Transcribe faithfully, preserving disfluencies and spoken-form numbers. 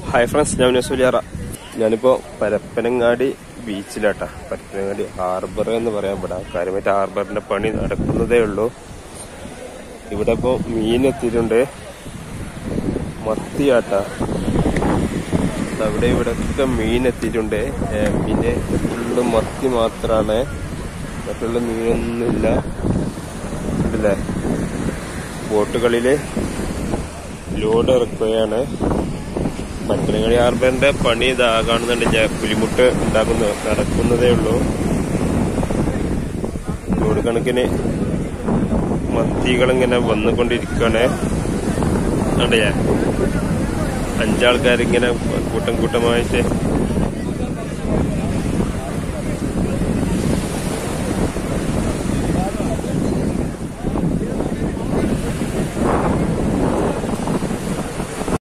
Hi friends, ഞാൻ നസുലിയാറ. ഞാനിപ്പോ Parappanangadi ബീച്ചിലാട്ടാ. Parappanangadi harbour എന്ന് പറയാൻ പെടാം. കാര്യമായിട്ട് ഹാർബറിന്റെ പണി നടക്കുന്നതേ ഉള്ളൂ. ഇവിടെ ഇപ്പൊ മീൻ എത്തിയിട്ടുണ്ട്, മത്തിയാട്ടാ. അവിടെ ഇവിടെ ഒക്കെ മീൻ എത്തിയിട്ടുണ്ട്. മീന് ഫുള്ള് മത്തി മാത്രാണ്, മറ്റുള്ള മീനൊന്നുമില്ല. ഇല്ലേ, ബോട്ടുകളില് ലോഡ് ഇറക്കുകയാണ്. പരപ്പനങ്ങാടി ഹാർബറിന്റെ പണി ഇതാ കാണുന്നുണ്ട്. പുലിമുട്ട് ഉണ്ടാക്കുന്ന നടക്കുന്നതേ ഉള്ളൂ. ലോഡ് കണക്കിന് മത്തികളിങ്ങനെ വന്നുകൊണ്ടിരിക്കുകയാണ്. അതെയാ, അഞ്ചാൾക്കാരിങ്ങനെ കൂട്ടം കൂട്ടമായിട്ട്